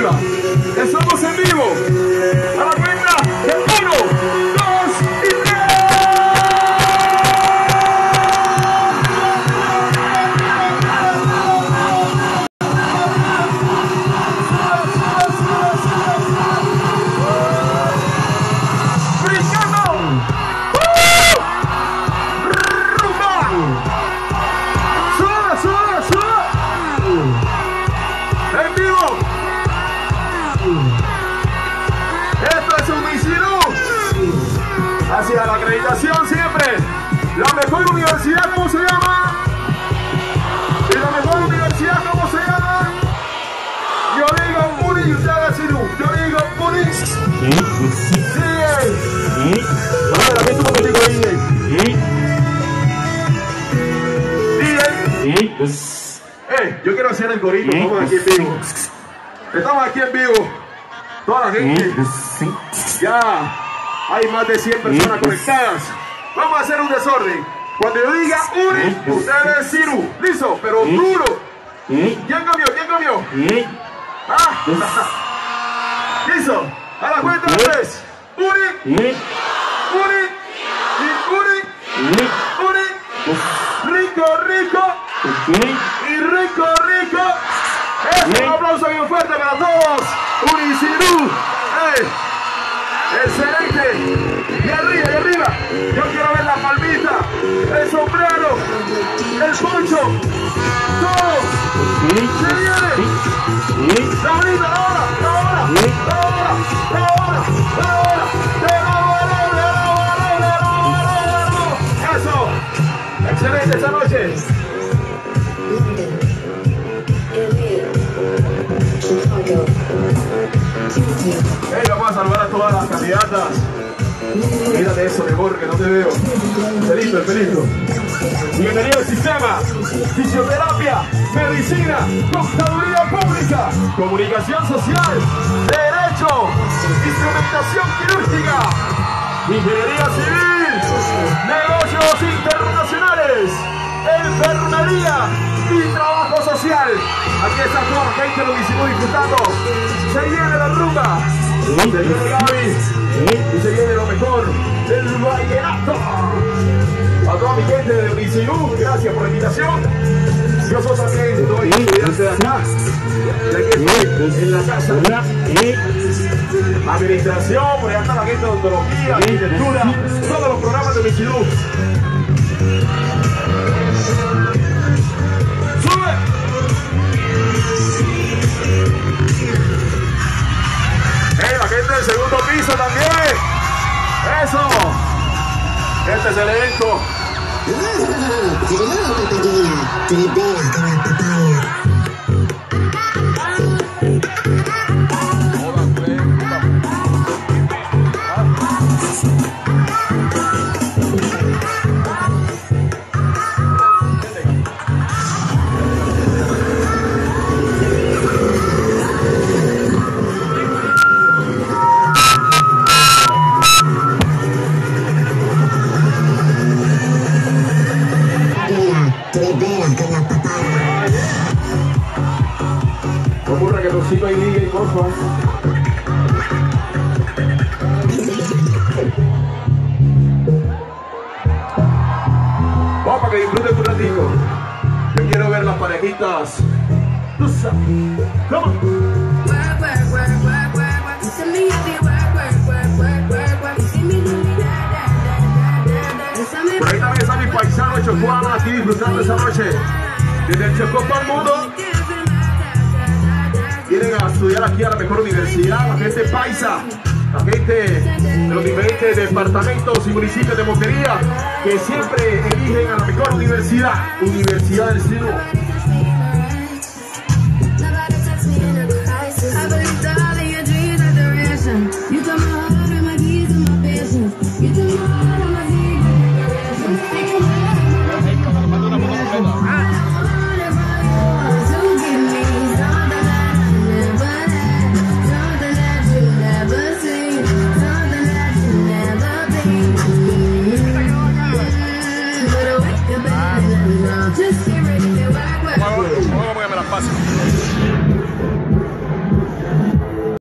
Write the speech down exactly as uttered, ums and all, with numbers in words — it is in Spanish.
arriba. Estamos en vivo. A la cuenta de uno, dos y tres. Hacia la acreditación siempre. La mejor universidad, ¿cómo se llama? ¿Y la mejor universidad, cómo se llama? Yo digo Uni y ustedes Cirú. Yo digo Uni. Sí. Vamos, la gente contigo, D J. D J. Eh, yo quiero hacer el corito. Estamos aquí en vivo. Estamos aquí en vivo. Toda la gente. Ya. Hay más de cien personas conectadas. Vamos a hacer un desorden. Cuando yo diga Uni, ustedes Cirú. Listo, pero duro. ¿Quién cambió? ¿Quién cambió? Ah. Listo. A la cuenta de tres. Uni. Uni. Y Uni. Uni. Rico, rico. Y rico, rico. Eso, un aplauso bien fuerte para todos. Uni Cirú. Hey. Excelente. Y arriba, y arriba. Yo quiero ver la palmita, el sombrero, el poncho. Todo. Se viene. La bonita, la hora, la hora, la hora, la hora, la hora. Eso. Excelente esta noche. Hey, vamos a saludar a todas las candidatas. Mírate eso, mejor que no te veo. Pelito, el pelito. Bienvenido al sistema. Fisioterapia, medicina, contaduría pública, comunicación social, derecho, instrumentación quirúrgica, ingeniería civil, negocios internacionales, enfermería y trabajo social. Aquí está toda la gente lo hicimos disfrutando. Se viene la rumba, se viene Gaby y se viene lo mejor del vallenato. A toda mi gente de Unicirú, gracias por la invitación. Yo soy también estoy estudiante de acá, ya que estoy en la casa administración, por allá está la gente de odontología, arquitectura, todos los programas de Unicirú. Hey, la gente del segundo piso también. Eso. Este es el elenco. Ocurre que los chicos ahí liguen, porfa. Vamos para que disfruten un ratito. Yo quiero ver las parejitas. Tú sabes. ¿Cómo? Por ahí también está mi paisano chocuano aquí disfrutando esa noche. Desde el Chocó para el mundo. Vienen a estudiar aquí a la mejor universidad, la gente paisa, la gente de los diferentes departamentos y municipios de Montería, que siempre eligen a la mejor universidad, Universidad del Cirú.